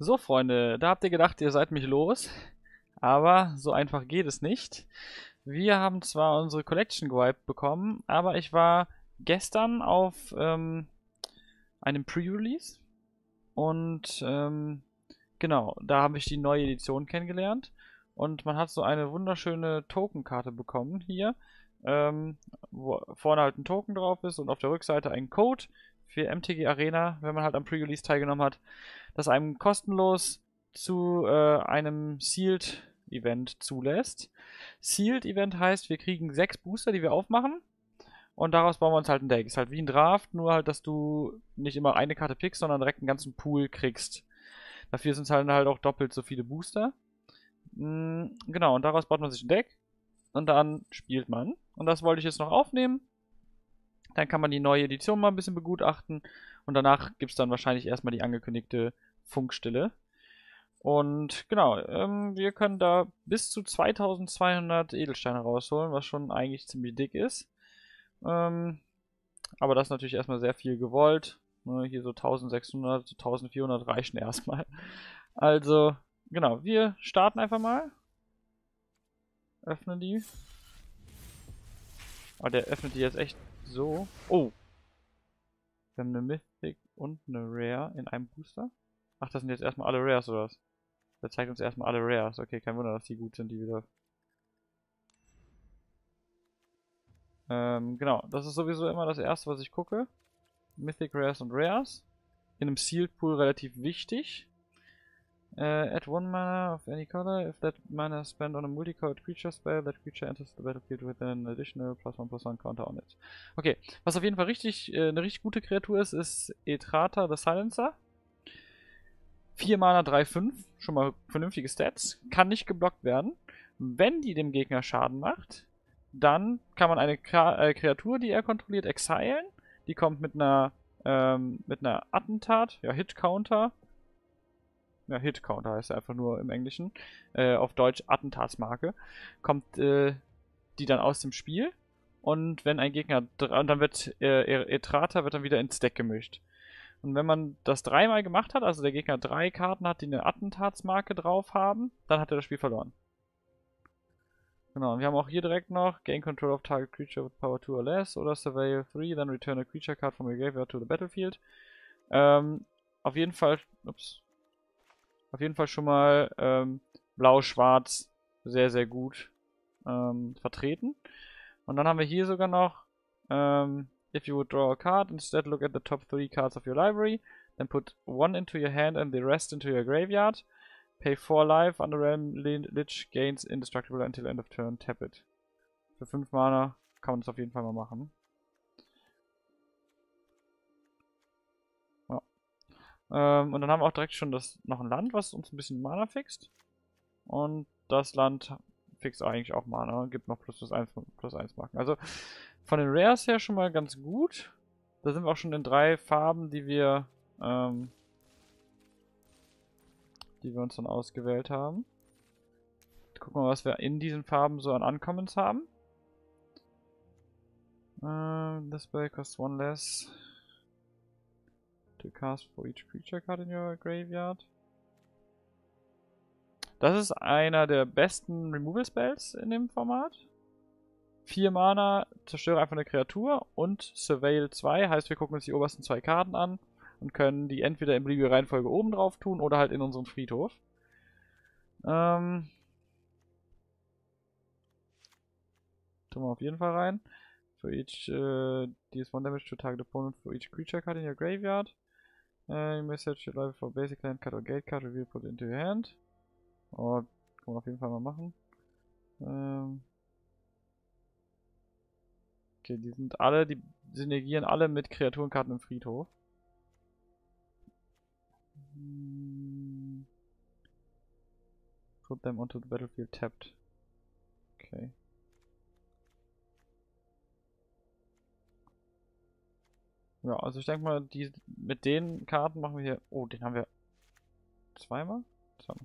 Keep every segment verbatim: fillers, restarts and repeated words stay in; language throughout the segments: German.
So, Freunde, da habt ihr gedacht, ihr seid mich los, aber so einfach geht es nicht. Wir haben zwar unsere Collection gewiped bekommen, aber ich war gestern auf ähm, einem Pre-Release und ähm, genau, da habe ich die neue Edition kennengelernt und man hat so eine wunderschöne Tokenkarte bekommen hier, ähm, wo vorne halt ein Token drauf ist und auf der Rückseite ein Code für M T G Arena, wenn man halt am Pre-Release teilgenommen hat, das einem kostenlos zu äh, einem Sealed Event zulässt. Sealed Event heißt, wir kriegen sechs Booster, die wir aufmachen. Und daraus bauen wir uns halt ein Deck. Ist halt wie ein Draft, nur halt, dass du nicht immer eine Karte pickst, sondern direkt einen ganzen Pool kriegst. Dafür sind es halt, halt auch doppelt so viele Booster. Mhm, genau, und daraus baut man sich ein Deck. Und dann spielt man. Und das wollte ich jetzt noch aufnehmen. Dann kann man die neue Edition mal ein bisschen begutachten. Und danach gibt es dann wahrscheinlich erstmal die angekündigte Funkstille. Und genau, ähm, wir können da bis zu zweitausendzweihundert Edelsteine rausholen, was schon eigentlich ziemlich dick ist. Ähm, aber das ist natürlich erstmal sehr viel gewollt. Ne, hier so eintausendsechshundert, so eintausendvierhundert reichen erstmal. Also, genau, wir starten einfach mal. Öffnen die. Aber der öffnet die jetzt echt so. Oh! Wir haben eine Mythic und eine Rare in einem Booster. Ach, das sind jetzt erstmal alle Rares oder was? Der zeigt uns erstmal alle Rares. Okay, kein Wunder, dass die gut sind, die wieder. Ähm, genau, das ist sowieso immer das erste, was ich gucke. Mythic Rares und Rares. In einem Sealed Pool relativ wichtig. Uh, add one mana of any color. If that mana is spent on a multicolored creature spell, that creature enters the battlefield with an additional plus one plus one counter on it. Okay, was auf jeden Fall richtig, äh, eine richtig gute Kreatur ist, ist Etrata the Silencer. vier Mana, drei fünf. Schon mal vernünftige Stats. Kann nicht geblockt werden. Wenn die dem Gegner Schaden macht, dann kann man eine äh, Kreatur, die er kontrolliert, exilen. Die kommt mit einer, ähm, mit einer Attentat, ja, Hit-Counter. Ja, Hit-Counter heißt er einfach nur im Englischen. Äh, auf Deutsch Attentatsmarke. Kommt äh, die dann aus dem Spiel. Und wenn ein Gegner, und dann wird äh, Etrata wird dann wieder ins Deck gemischt. Und wenn man das dreimal gemacht hat, also der Gegner drei Karten hat, die eine Attentatsmarke drauf haben, dann hat er das Spiel verloren. Genau, und wir haben auch hier direkt noch Gain Control of Target Creature with Power two or less oder Surveil three, then return a Creature Card from your graveyard to the battlefield. Ähm, auf jeden Fall, ups, auf jeden Fall schon mal ähm, blau-schwarz sehr, sehr gut ähm, vertreten. Und dann haben wir hier sogar noch ähm, if you would draw a card, instead look at the top three cards of your library, then put one into your hand and the rest into your graveyard. Pay four life, Underrealm Lich gains indestructible until end of turn, tap it. Für fünf Mana kann man das auf jeden Fall mal machen. Ja. Ähm, und dann haben wir auch direkt schon das, noch ein Land, was uns ein bisschen Mana fixt. Und das Land fixt eigentlich auch Mana, gibt noch plus eins plus eins Marken. Also von den Rares her schon mal ganz gut. Da sind wir auch schon in drei Farben, die wir, ähm, die wir uns dann ausgewählt haben. Gucken wir mal, was wir in diesen Farben so an Uncommons haben. Uh, this spell costs one less to cast for each creature card in your graveyard. Das ist einer der besten Removal Spells in dem Format. vier Mana, zerstöre einfach eine Kreatur und Surveil zwei, heißt wir gucken uns die obersten zwei Karten an und können die entweder in beliebiger Reihenfolge oben drauf tun oder halt in unseren Friedhof. Ähm, tun wir auf jeden Fall rein. For each, uh, deals one damage to target opponent for each creature card in your graveyard. Uh, you may search your library for basic land card or gate card, reveal, put into your hand. Oh, kann man auf jeden Fall mal machen. Ähm okay, die sind alle, die synergieren alle mit Kreaturenkarten im Friedhof. Put them onto the battlefield tapped. Okay. Ja, also ich denke mal, die mit den Karten machen wir hier. Oh, den haben wir zweimal? Zweimal.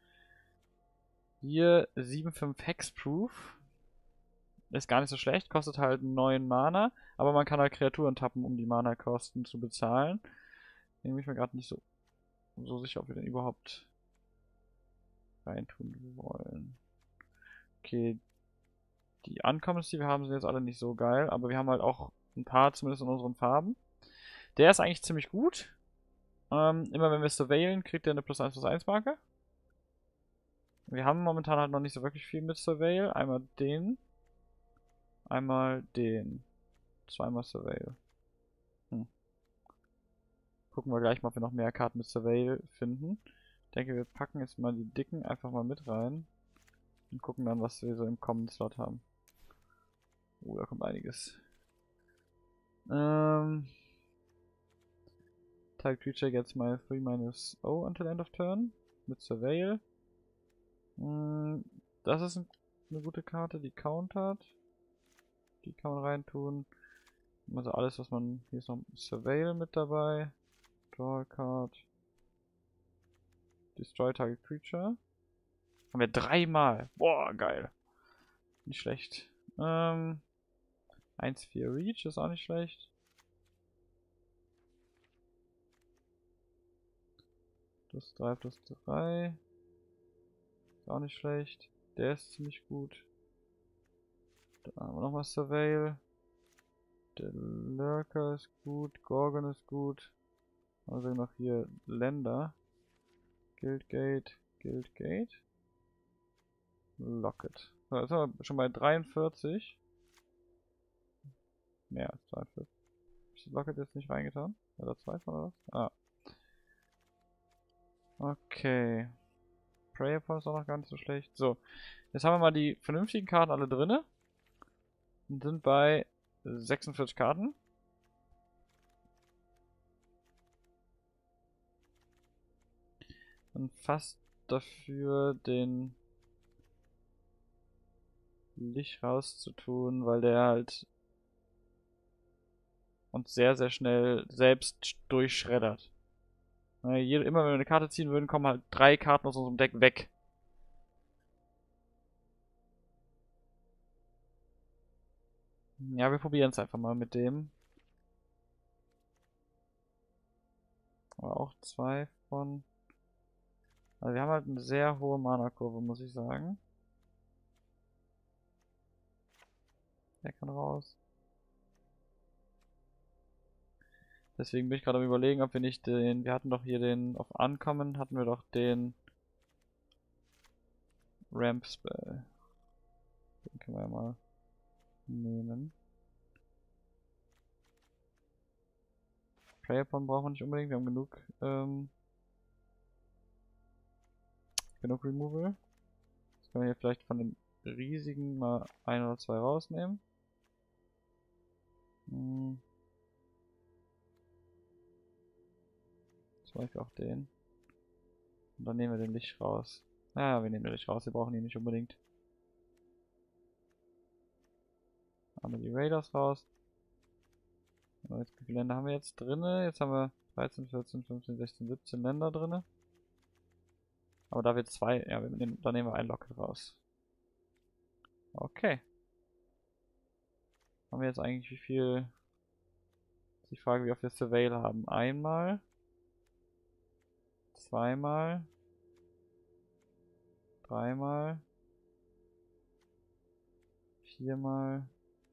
Hier sieben fünf Hexproof. Ist gar nicht so schlecht, kostet halt neun Mana, aber man kann halt Kreaturen tappen, um die Mana-Kosten zu bezahlen. Den bin ich mir gerade nicht so so sicher, ob wir den überhaupt reintun wollen. Okay, die Uncommons, die wir haben, sind jetzt alle nicht so geil, aber wir haben halt auch ein paar zumindest in unseren Farben. Der ist eigentlich ziemlich gut. Ähm, immer wenn wir surveilen, kriegt er eine plus eins plus eins Marke. Wir haben momentan halt noch nicht so wirklich viel mit Surveil. Einmal den. Einmal den. Zweimal Surveil. Hm. Gucken wir gleich mal, ob wir noch mehr Karten mit Surveil finden. Ich denke, wir packen jetzt mal die dicken einfach mal mit rein. Und gucken dann, was wir so im Common Slot haben. Oh, da kommt einiges. Ähm... Type Creature gets my three minus zero until end of turn. Mit Surveil. Hm, das ist ein, eine gute Karte, die countert. Die kann man reintun. Also alles, was man... Hier ist noch Surveil mit dabei. Draw a card. Destroy Target Creature. Haben wir dreimal. Boah, geil. Nicht schlecht. Ähm... eins vier Reach ist auch nicht schlecht. Plus drei, plus drei. Ist auch nicht schlecht. Der ist ziemlich gut. Dann haben wir nochmal Surveil. Der Lurker ist gut. Gorgon ist gut. Also noch hier Länder. Guildgate. Guildgate. Locket. So, jetzt sind wir schon bei dreiundvierzig. Mehr als zweiundvierzig. Ist Locket jetzt nicht reingetan? Oder zwei von oder was? Ah. Okay. Prayer Point ist auch noch gar nicht so schlecht. So. Jetzt haben wir mal die vernünftigen Karten alle drinne. Und sind bei sechsundvierzig Karten. Und fast dafür den Licht rauszutun, weil der halt uns sehr, sehr schnell selbst durchschreddert. Immer wenn wir eine Karte ziehen würden, kommen halt drei Karten aus unserem Deck weg. Ja, wir probieren es einfach mal mit dem. Aber auch zwei von... Also wir haben halt eine sehr hohe Mana-Kurve, muss ich sagen. Der kann raus. Deswegen bin ich gerade am Überlegen, ob wir nicht den... Wir hatten doch hier den... Auf Uncommon hatten wir doch den... Ramp Spell. Den können wir ja mal nehmen. Prayer Upon brauchen wir nicht unbedingt, wir haben genug, ähm, genug Removal. Jetzt können wir hier vielleicht von dem riesigen mal ein oder zwei rausnehmen. Hm. Zum Beispiel auch den. Und dann nehmen wir den Licht raus. Ah, wir nehmen den Licht raus, wir brauchen ihn nicht unbedingt. Haben wir die Raiders raus. Jetzt, wie viele Länder haben wir jetzt drinne? Jetzt haben wir dreizehn, vierzehn, fünfzehn, sechzehn, siebzehn Länder drinne. Aber da wir zwei, ja, wir nehmen, da nehmen wir ein Locket raus. Okay. Haben wir jetzt eigentlich wie viel? Ist die Frage, wie oft wir Surveil haben. Einmal. Zweimal. Dreimal. Viermal.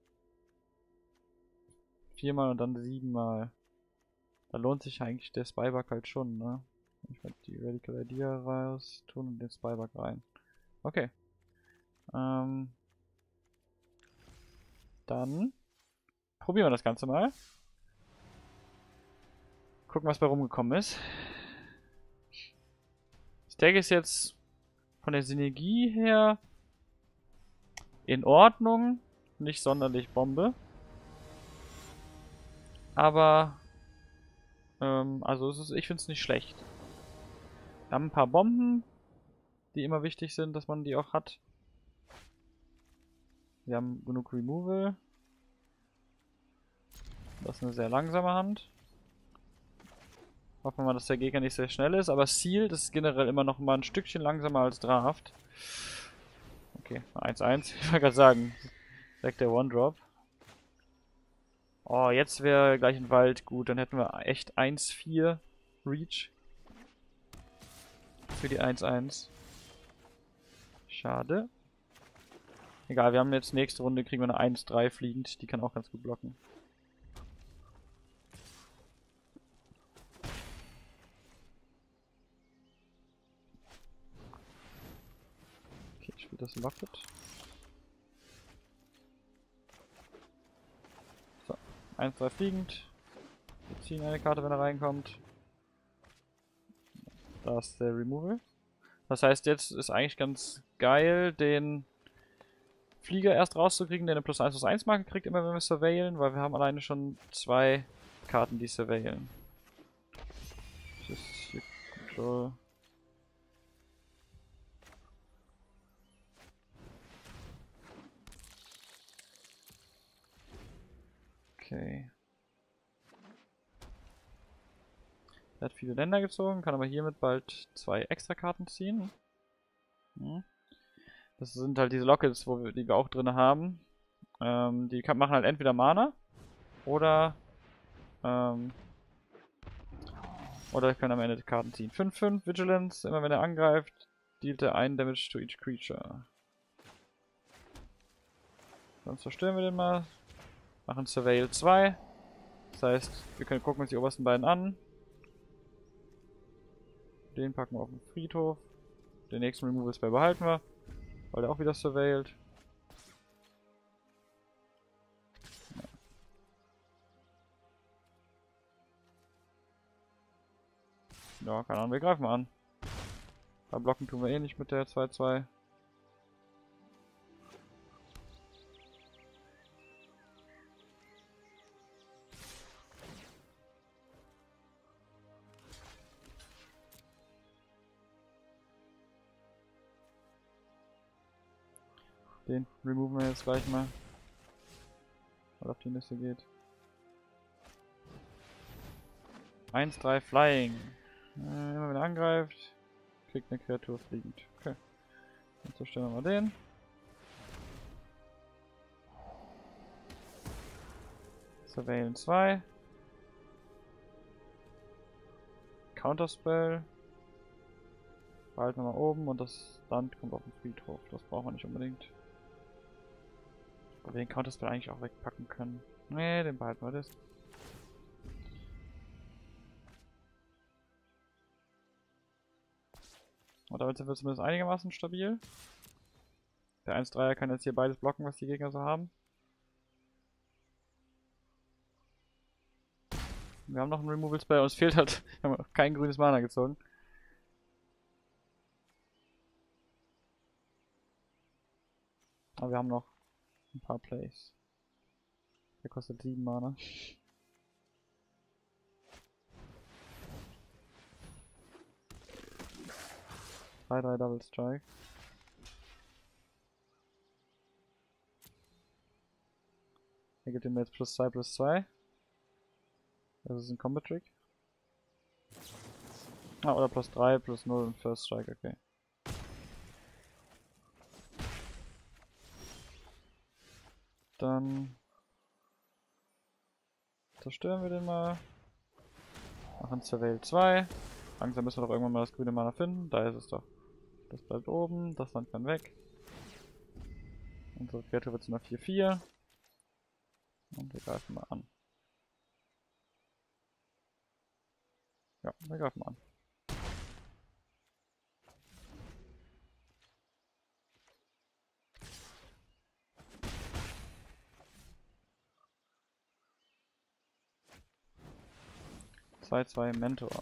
Viermal und dann siebenmal. Da lohnt sich eigentlich der Spyback halt schon, ne? Ich werde die Radical Idea raus tun und den Spyback rein. Okay. Ähm. Dann probieren wir das Ganze mal. Gucken, was bei rumgekommen ist. Das Deck ist jetzt von der Synergie her in Ordnung. Nicht sonderlich Bombe. Aber, ähm, also es ist, ich finde es nicht schlecht. Wir haben ein paar Bomben, die immer wichtig sind, dass man die auch hat. Wir haben genug Removal. Das ist eine sehr langsame Hand. Hoffen wir mal, dass der Gegner nicht sehr schnell ist. Aber Sealed ist generell immer noch mal ein Stückchen langsamer als Draft. Okay, eins eins. Ich wollte gerade sagen, direkt der One-Drop. Oh, jetzt wäre gleich ein Wald gut. Dann hätten wir echt eins vier Reach. für die eins eins. Schade. Egal, wir haben jetzt nächste Runde, kriegen wir eine eins drei fliegend. Die kann auch ganz gut blocken. Okay, ich spiele das Locket. So, eins drei fliegend. Wir ziehen eine Karte, wenn er reinkommt. Da ist der Removal. Das heißt, jetzt ist eigentlich ganz geil, den Flieger erst rauszukriegen, der eine plus eins plus eins Marke kriegt, immer wenn wir surveillen, weil wir haben alleine schon zwei Karten, die surveillen. Das ist hier Control. Okay. Er hat viele Länder gezogen, kann aber hiermit bald zwei extra Karten ziehen. Hm. Das sind halt diese Lockets, wo wir, die wir auch drin haben. Ähm, die kann, machen halt entweder Mana oder ähm, oder können am Ende die Karten ziehen. fünf fünf Vigilance, immer wenn er angreift, dealt er einen Damage to each creature. Dann zerstören wir den mal. Machen Surveil zwei. Das heißt, wir können gucken uns die obersten beiden an. Den packen wir auf den Friedhof. Den nächsten Removal Spell behalten wir, weil der auch wieder surveillt. Ja, keine Ahnung, wir greifen mal an. Bei Blocken tun wir eh nicht mit der zwei zwei. Den removen wir jetzt gleich mal. Weil auf die Liste geht. eins drei Flying. Äh, immer wenn er angreift, kriegt eine Kreatur fliegend. Okay. Dann zerstören wir mal den. Surveillen zwei. Counterspell. Behalten wir mal oben und das Land kommt auf den Friedhof. Das brauchen wir nicht unbedingt. Weil wir den Counterspell eigentlich auch wegpacken können. Ne, den behalten wir das. Und damit sind wir zumindest einigermaßen stabil. Der eins drei kann jetzt hier beides blocken, was die Gegner so haben. Wir haben noch einen Removal Spell, uns fehlt halt, wir haben kein grünes Mana gezogen. Aber wir haben noch ein paar Plays. Der kostet sieben Mana. drei drei Double Strike. Er gibt ihm jetzt plus zwei plus zwei. Das ist ein Combat Trick. Ah, oder plus drei plus null und First Strike, okay. Dann zerstören wir den mal. Machen Surveil zwei. Langsam müssen wir doch irgendwann mal das grüne Mana finden. Da ist es doch. Das bleibt oben, das Land kann weg. Unsere Kreatur wird zu einer vier vier. Und wir greifen mal an. Ja, wir greifen mal an. zwei zwei Mentor.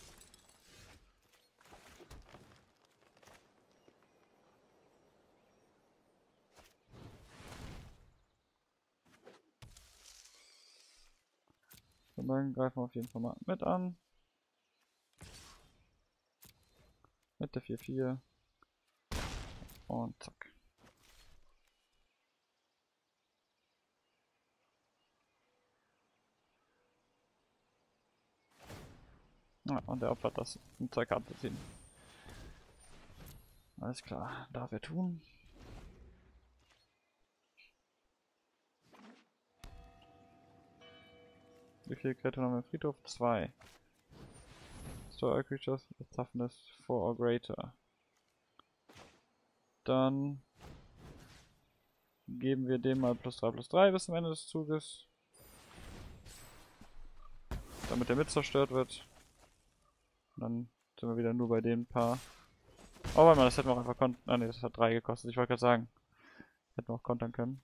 Und dann greifen wir auf jeden Fall mal mit an. Mit der vier vier. Und zack. Ja, und der opfert das, um zwei Karten zu ziehen. Alles klar, darf er tun. Wie viele Kreaturen haben wir im Friedhof? Zwei. restore all creatures with toughness four or greater. Dann geben wir dem mal plus drei plus drei bis zum Ende des Zuges. Damit der mit zerstört wird. Und dann sind wir wieder nur bei den paar. Oh, warte mal, das hätten wir auch einfach kontern. Ah ne, das hat drei gekostet. Ich wollte gerade sagen. Hätten wir auch kontern können.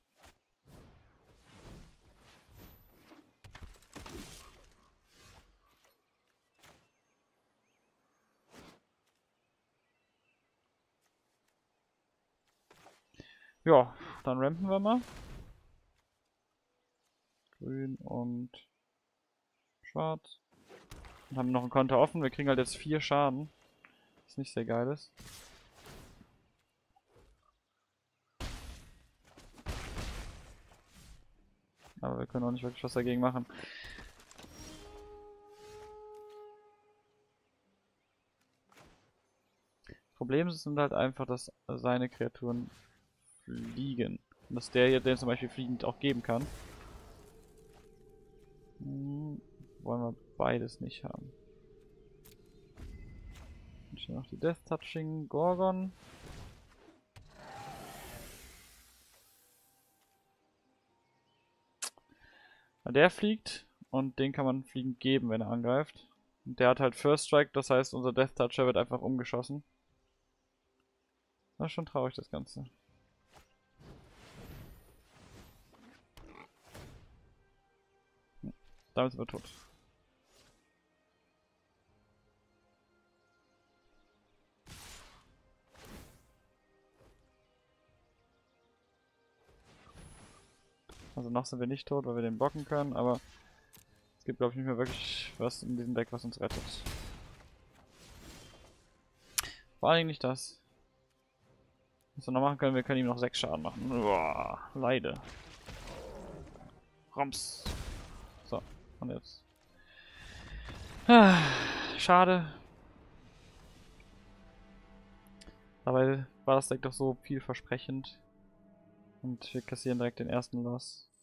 Ja, dann rampen wir mal. Grün und schwarz. Und haben noch einen Konter offen. Wir kriegen halt jetzt vier Schaden. Was nicht sehr geil ist. Aber wir können auch nicht wirklich was dagegen machen. Problem sind halt einfach, dass seine Kreaturen fliegen. Und dass der hier den zum Beispiel fliegend auch geben kann. Hm, wollen wir beides nicht haben. Und hier noch die Death Touching Gorgon. Der fliegt und den kann man fliegend geben, wenn er angreift. Und der hat halt First Strike, das heißt unser Death Toucher wird einfach umgeschossen. Das ist schon traurig, das Ganze. Hm. Damit sind wir tot. Also noch sind wir nicht tot, weil wir den blocken können, aber es gibt glaube ich nicht mehr wirklich was in diesem Deck, was uns rettet. Vor allen Dingen nicht das. Was wir noch machen können, wir können ihm noch sechs Schaden machen. Uah, Leide. Roms. So, und jetzt. Ah, schade. Dabei war das Deck doch so vielversprechend. Und wir kassieren direkt den ersten Loss.